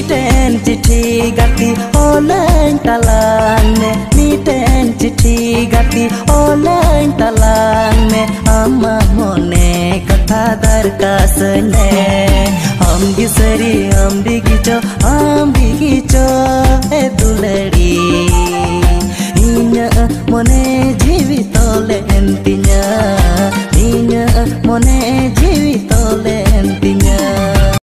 मीटेन चिट्ठी गाती ओलें तलांग में मीटेन चिट्ठी गाती ओलें तलांग में आमा मोने कथा दरकास ने हम गिसरी हम बिगिचो ए दुलड़ी इन्या मोने